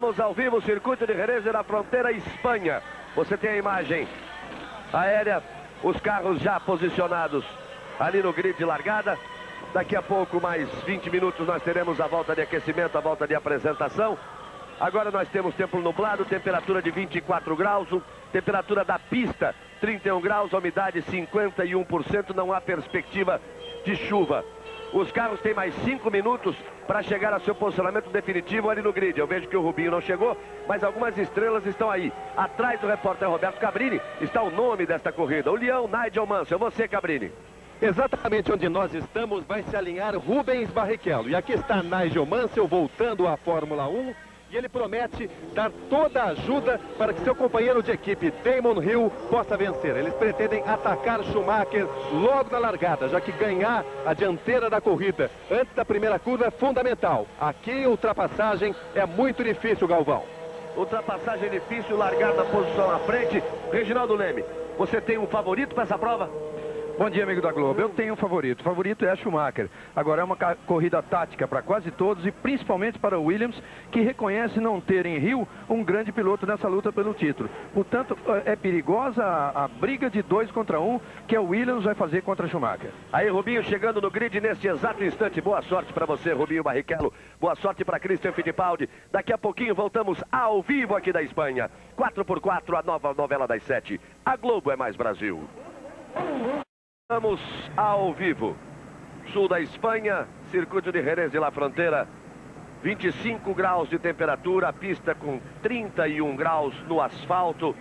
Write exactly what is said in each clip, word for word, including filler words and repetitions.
Vamos ao vivo, circuito de Jerez na fronteira Espanha. Você tem a imagem aérea, os carros já posicionados ali no grid de largada. Daqui a pouco, mais vinte minutos, nós teremos a volta de aquecimento, a volta de apresentação. Agora nós temos tempo nublado, temperatura de vinte e quatro graus, temperatura da pista trinta e um graus, a umidade cinquenta e um por cento, não há perspectiva de chuva. Os carros têm mais cinco minutos para chegar ao seu posicionamento definitivo ali no grid. Eu vejo que o Rubinho não chegou, mas algumas estrelas estão aí. Atrás do repórter Roberto Cabrini está o nome desta corrida, o Leão Nigel Mansell. Você, Cabrini. Exatamente onde nós estamos vai se alinhar Rubens Barrichello. E aqui está Nigel Mansell voltando à Fórmula um. E ele promete dar toda a ajuda para que seu companheiro de equipe, Damon Hill, possa vencer. Eles pretendem atacar Schumacher logo na largada, já que ganhar a dianteira da corrida antes da primeira curva é fundamental. Aqui, ultrapassagem é muito difícil, Galvão. Ultrapassagem difícil, largar na posição à frente. Reginaldo Leme, você tem um favorito para essa prova? Bom dia, amigo da Globo. Eu tenho um favorito. O favorito é a Schumacher. Agora é uma corrida tática para quase todos e principalmente para o Williams, que reconhece não ter em Rio um grande piloto nessa luta pelo título. Portanto, é perigosa a, a briga de dois contra um que o Williams vai fazer contra a Schumacher. Aí, Rubinho chegando no grid neste exato instante. Boa sorte para você, Rubinho Barrichello. Boa sorte para Christian Fittipaldi. Daqui a pouquinho voltamos ao vivo aqui da Espanha. quatro por quatro, a nova novela das sete. A Globo é mais Brasil. Vamos ao vivo. Sul da Espanha, circuito de Jerez de la Frontera. vinte e cinco graus de temperatura, a pista com trinta e um graus no asfalto.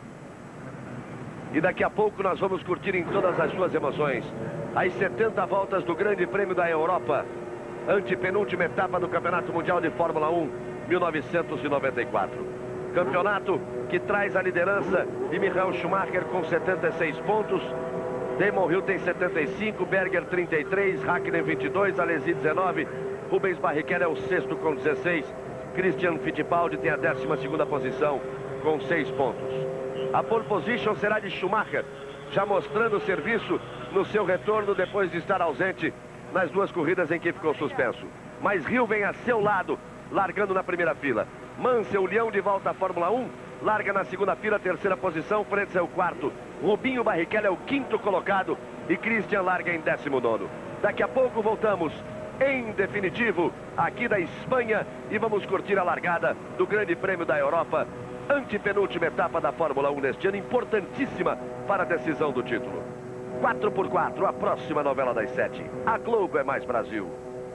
E daqui a pouco nós vamos curtir em todas as suas emoções as setenta voltas do Grande Prêmio da Europa. Antepenúltima etapa do Campeonato Mundial de Fórmula um, mil novecentos e noventa e quatro. Campeonato que traz a liderança de Michael Schumacher com setenta e seis pontos. Damon Hill tem setenta e cinco, Berger trinta e três, Hakkinen vinte e dois, Alesi dezenove, Rubens Barrichello é o sexto com dezesseis, Christian Fittipaldi tem a décima segunda posição com seis pontos. A pole position será de Schumacher, já mostrando o serviço no seu retorno depois de estar ausente nas duas corridas em que ficou suspenso. Mas Hill vem a seu lado, largando na primeira fila. Mansell, o Leão de volta à Fórmula um, larga na segunda fila, terceira posição, Frentzen é o quarto. Rubinho Barrichello é o quinto colocado e Christian larga em décimo nono. Daqui a pouco voltamos em definitivo aqui da Espanha e vamos curtir a largada do Grande Prêmio da Europa, antepenúltima etapa da Fórmula um neste ano, importantíssima para a decisão do título. quatro por quatro, a próxima novela das sete. A Globo é mais Brasil.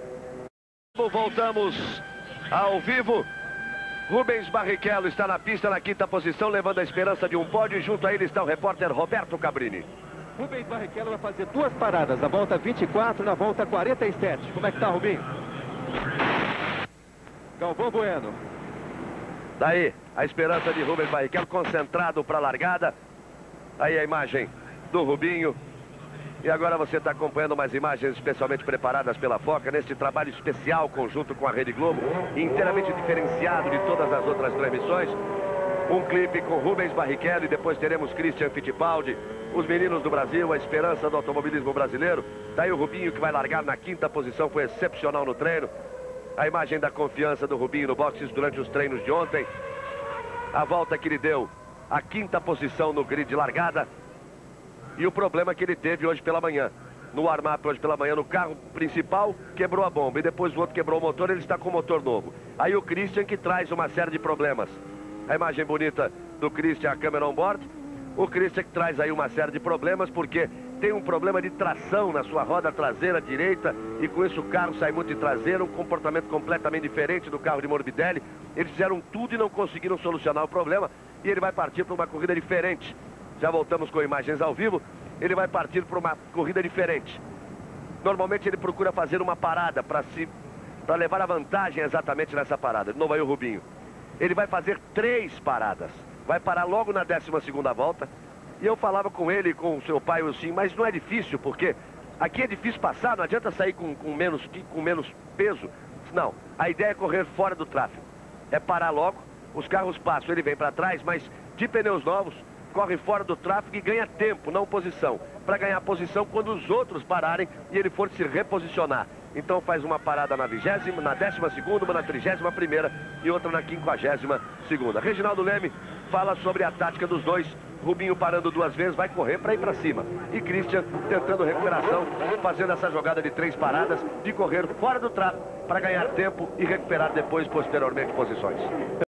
Voltamos ao vivo. Rubens Barrichello está na pista na quinta posição, levando a esperança de um pódio, e junto a ele está o repórter Roberto Cabrini. Rubens Barrichello vai fazer duas paradas, na volta vinte e quatro e na volta quarenta e sete. Como é que tá, Rubinho? Galvão Bueno. Daí, a esperança de Rubens Barrichello, concentrado para a largada. Aí a imagem do Rubinho. E agora você está acompanhando umas imagens especialmente preparadas pela Foca, neste trabalho especial conjunto com a Rede Globo, inteiramente diferenciado de todas as outras transmissões. Um clipe com Rubens Barrichello e depois teremos Christian Fittipaldi, os meninos do Brasil, a esperança do automobilismo brasileiro. Daí o Rubinho, que vai largar na quinta posição, foi excepcional no treino. A imagem da confiança do Rubinho no boxes durante os treinos de ontem. A volta que ele deu, a quinta posição no grid de largada. E o problema que ele teve hoje pela manhã, no warm-up hoje pela manhã, no carro principal, quebrou a bomba. E depois o outro quebrou o motor, ele está com o motor novo. Aí o Christian, que traz uma série de problemas. A imagem bonita do Christian, a câmera on-board. O Christian que traz aí uma série de problemas, porque tem um problema de tração na sua roda traseira direita. E com isso o carro sai muito de traseira, um comportamento completamente diferente do carro de Morbidelli. Eles fizeram tudo e não conseguiram solucionar o problema. E ele vai partir para uma corrida diferente. Já voltamos com imagens ao vivo. Ele vai partir para uma corrida diferente. Normalmente ele procura fazer uma parada para se, para levar a vantagem exatamente nessa parada. De novo aí o Rubinho. Ele vai fazer três paradas. Vai parar logo na décima segunda volta. E eu falava com ele, com o seu pai, assim, mas não é difícil, porque aqui é difícil passar, não adianta sair com, com, menos, com menos peso. Não, a ideia é correr fora do tráfego. É parar logo, os carros passam, ele vem para trás, mas de pneus novos, corre fora do tráfego e ganha tempo, não posição. Para ganhar posição quando os outros pararem e ele for se reposicionar. Então faz uma parada na vigésima, na décima segunda, uma na trigésima primeira e outra na quinquagésima segunda. Reginaldo Leme fala sobre a tática dos dois. Rubinho parando duas vezes, vai correr para ir para cima. E Christian tentando recuperação, fazendo essa jogada de três paradas, de correr fora do trato para ganhar tempo e recuperar depois, posteriormente, posições.